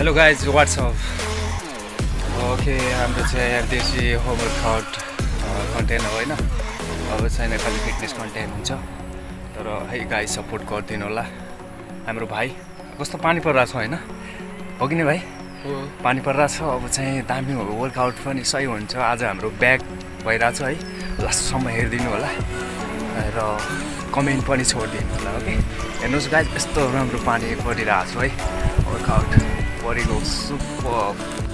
hello guys what's up okay हाम्रो चाहिँ यहाँ देशी होमवर्कआउट कन्टेन्ट हो होइन अब छैन खालि फिटनेस कन्टेन्ट हुन्छ तर है गाइज सपोर्ट गरिदिनु होला हाम्रो भाइ कस्तो पानी परिरहेको छ होइन हो कि नि भाइ पानी परिरहेको छ अब चाहिँ दामी वर्कआउट पनि सही हुन्छ आज हाम्रो ब्याक भइरहेको छ है लास्टसम्म हेरिदिनु होला र कमेन्ट पनि छोडिदिनु होला ओके हेर्नुहोस् गाइज यस्तो राम्रो पानी परिरहेको छ है वर्कआउट बडीको सुपर